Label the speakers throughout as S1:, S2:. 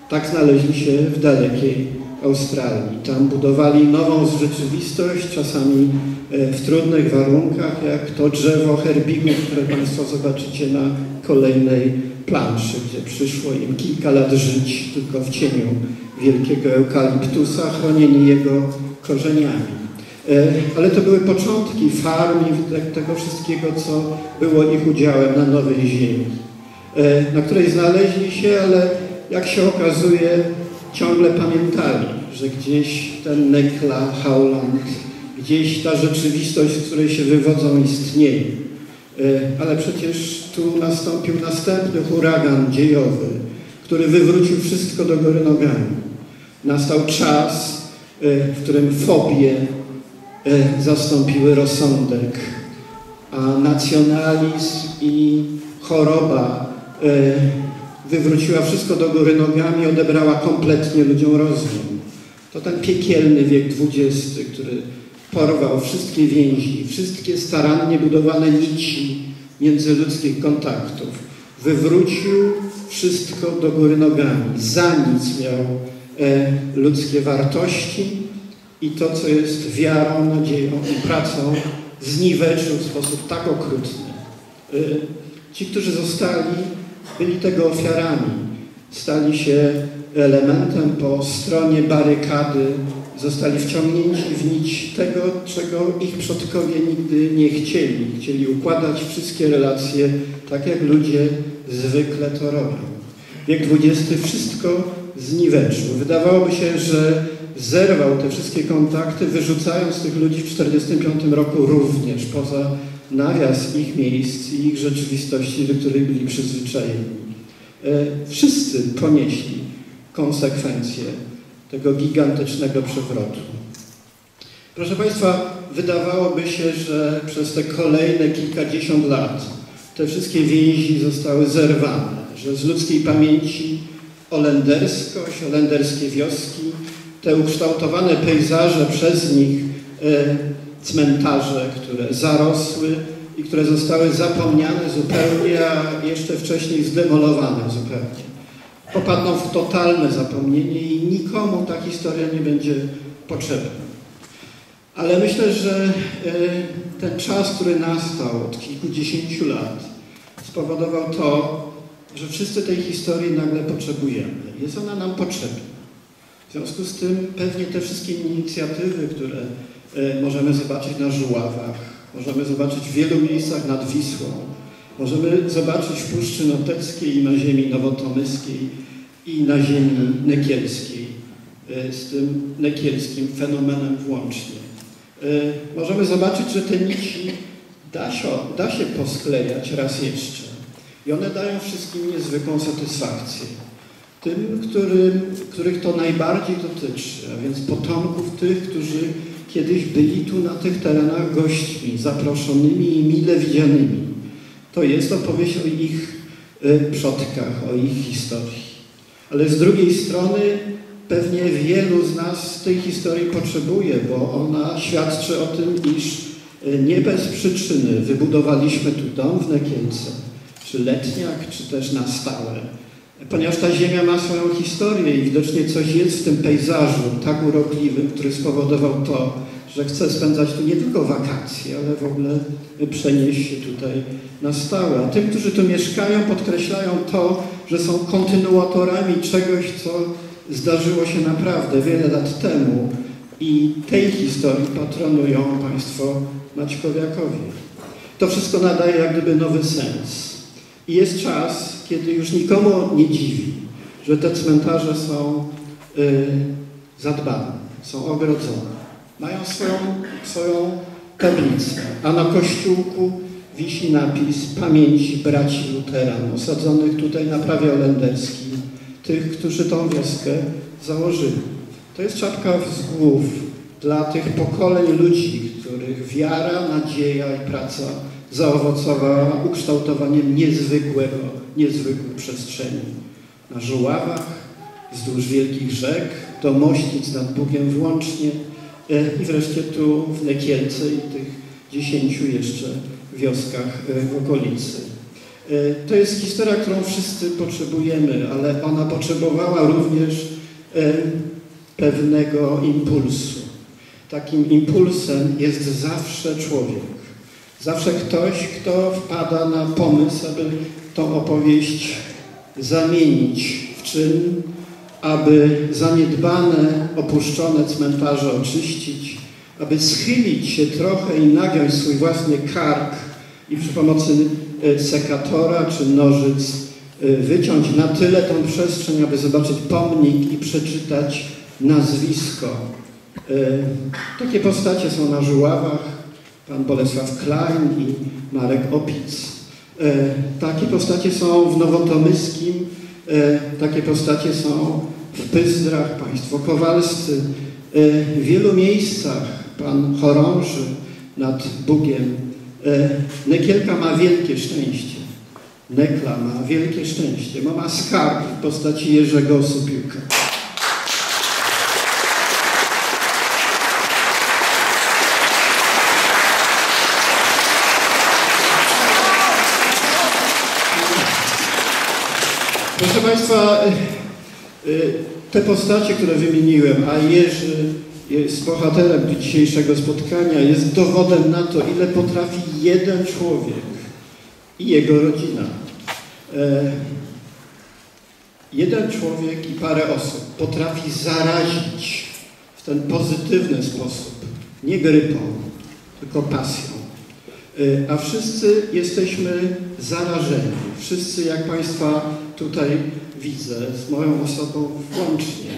S1: Tak znaleźli się w dalekiej Australii. Tam budowali nową rzeczywistość, czasami w trudnych warunkach, jak to drzewo herbigów, które Państwo zobaczycie na kolejnej planszy, gdzie przyszło im kilka lat żyć tylko w cieniu wielkiego eukaliptusa, chronieni jego korzeniami. Ale to były początki farm i tego wszystkiego, co było ich udziałem na nowej ziemi, na której znaleźli się, ale jak się okazuje, ciągle pamiętali, że gdzieś ten Nekla, Howland, gdzieś ta rzeczywistość, z której się wywodzą, istnieje. Ale przecież tu nastąpił następny huragan dziejowy, który wywrócił wszystko do góry nogami. Nastał czas, w którym fobie zastąpiły rozsądek, a nacjonalizm i choroba wywróciła wszystko do góry nogami, odebrała kompletnie ludziom rozum. To ten piekielny wiek XX, który porwał wszystkie więzi, wszystkie starannie budowane nici międzyludzkich kontaktów. Wywrócił wszystko do góry nogami. Za nic miał ludzkie wartości i to, co jest wiarą, nadzieją i pracą, zniweczył w sposób tak okrutny. Ci, którzy zostali, byli tego ofiarami. Stali się elementem po stronie barykady, zostali wciągnięci w nić tego, czego ich przodkowie nigdy nie chcieli. Chcieli układać wszystkie relacje tak, jak ludzie zwykle to robią. Wiek XX wszystko zniweczył. Wydawałoby się, że zerwał te wszystkie kontakty, wyrzucając tych ludzi w 1945 roku również poza nawias ich miejsc i ich rzeczywistości, do której byli przyzwyczajeni. Wszyscy ponieśli konsekwencje tego gigantycznego przewrotu. Proszę Państwa, wydawałoby się, że przez te kolejne kilkadziesiąt lat te wszystkie więzi zostały zerwane, że z ludzkiej pamięci holenderskość, holenderskie wioski, te ukształtowane pejzaże przez nich cmentarze, które zarosły i które zostały zapomniane zupełnie, a jeszcze wcześniej zdemolowane zupełnie. Popadną w totalne zapomnienie i nikomu ta historia nie będzie potrzebna. Ale myślę, że ten czas, który nastał od kilkudziesięciu lat, spowodował to, że wszyscy tej historii nagle potrzebujemy. Jest ona nam potrzebna. W związku z tym pewnie te wszystkie inicjatywy, które możemy zobaczyć na Żuławach, możemy zobaczyć w wielu miejscach nad Wisłą, możemy zobaczyć w Puszczy Noteckiej i na ziemi nowotomyskiej i na ziemi nekielskiej, z tym nekielskim fenomenem włącznie. Możemy zobaczyć, że te nici da się posklejać raz jeszcze i one dają wszystkim niezwykłą satysfakcję. Tym, których to najbardziej dotyczy, a więc potomków tych, którzy kiedyś byli tu na tych terenach gośćmi, zaproszonymi i mile widzianymi. To jest opowieść o ich przodkach, o ich historii. Ale z drugiej strony pewnie wielu z nas tej historii potrzebuje, bo ona świadczy o tym, iż nie bez przyczyny wybudowaliśmy tu dom w Nekielce, czy letniak, czy też na stałe. Ponieważ ta ziemia ma swoją historię i widocznie coś jest w tym pejzażu tak urokliwym, który spowodował to, że chce spędzać tu nie tylko wakacje, ale w ogóle przenieść się tutaj na stałe. A tym, którzy tu mieszkają, podkreślają to, że są kontynuatorami czegoś, co zdarzyło się naprawdę wiele lat temu i tej historii patronują Państwo Maćkowiakowie. To wszystko nadaje jak gdyby nowy sens. I jest czas, kiedy już nikomu nie dziwi, że te cmentarze są zadbane, są ogrodzone. Mają swoją tablicę, a na kościółku wisi napis pamięci braci luteran, osadzonych tutaj na prawie holenderskim, tych, którzy tą wioskę założyli. To jest czapka z głów dla tych pokoleń ludzi, których wiara, nadzieja i praca zaowocowała ukształtowaniem niezwykłych przestrzeni. Na Żuławach, wzdłuż wielkich rzek, do Mościc nad Bugiem włącznie i wreszcie tu w Nekielce i tych 10 jeszcze wioskach w okolicy. To jest historia, którą wszyscy potrzebujemy, ale ona potrzebowała również pewnego impulsu. Takim impulsem jest zawsze człowiek. Zawsze ktoś, kto wpada na pomysł, aby tą opowieść zamienić w czyn, aby zaniedbane, opuszczone cmentarze oczyścić, aby schylić się trochę i nagiąć swój własny kark i przy pomocy sekatora czy nożyc wyciąć na tyle tą przestrzeń, aby zobaczyć pomnik i przeczytać nazwisko. Takie postacie są na Żuławach, pan Bolesław Klein i Marek Opic. Takie postacie są w Nowotomyskim, takie postacie są w Pyzdrach, państwo kowalscy. W wielu miejscach pan chorąży nad Bugiem. Nekielka ma wielkie szczęście. Nekla ma wielkie szczęście, bo ma skarb w postaci Jerzego Osupiłka. Proszę Państwa, te postacie, które wymieniłem, a Jerzy jest bohaterem dzisiejszego spotkania, jest dowodem na to, ile potrafi jeden człowiek i jego rodzina. Jeden człowiek i parę osób potrafi zarazić w ten pozytywny sposób, nie grypą, tylko pasją. A wszyscy jesteśmy zarażeni. Wszyscy, jak Państwa tutaj widzę, z moją osobą włącznie,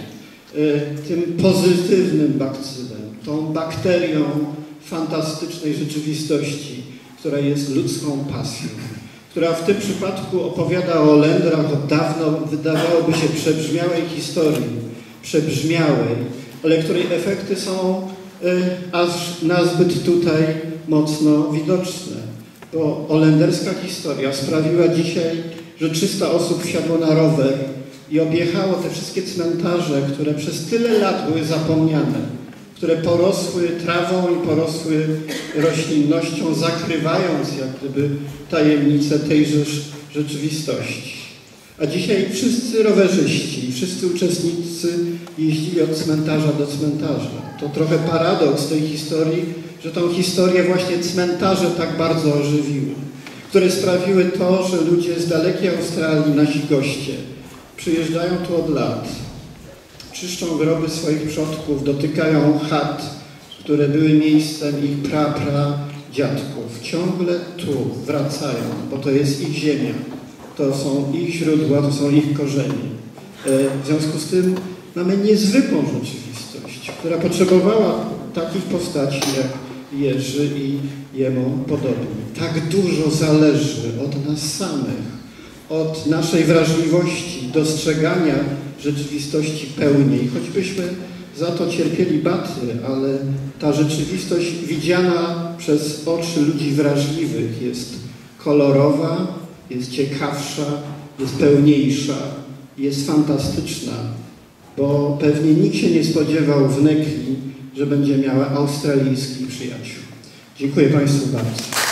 S1: tym pozytywnym bakcylem, tą bakterią fantastycznej rzeczywistości, która jest ludzką pasją, która w tym przypadku opowiada o Olendrach od dawno, wydawałoby się, przebrzmiałej historii, przebrzmiałej, ale której efekty są aż nazbyt tutaj mocno widoczne. Bo olenderska historia sprawiła dzisiaj, że 300 osób wsiadło na rower i objechało te wszystkie cmentarze, które przez tyle lat były zapomniane, które porosły trawą i porosły roślinnością, zakrywając jak gdyby tajemnicę tejże rzeczywistości. A dzisiaj wszyscy rowerzyści, wszyscy uczestnicy jeździli od cmentarza do cmentarza. To trochę paradoks tej historii, że tą historię właśnie cmentarze tak bardzo ożywiły, które sprawiły to, że ludzie z dalekiej Australii, nasi goście, przyjeżdżają tu od lat, czyszczą groby swoich przodków, dotykają chat, które były miejscem ich pradziadków. Ciągle tu wracają, bo to jest ich ziemia, to są ich źródła, to są ich korzenie. W związku z tym mamy niezwykłą rzeczywistość, która potrzebowała takich postaci jak Jerzy i jemu podobni. Tak dużo zależy od nas samych, od naszej wrażliwości, dostrzegania rzeczywistości pełniej. Choćbyśmy za to cierpieli baty, ale ta rzeczywistość widziana przez oczy ludzi wrażliwych jest kolorowa, jest ciekawsza, jest pełniejsza, jest fantastyczna, bo pewnie nikt się nie spodziewał w Nekli, że będzie miała australijskich przyjaciół. Dziękuję Państwu bardzo.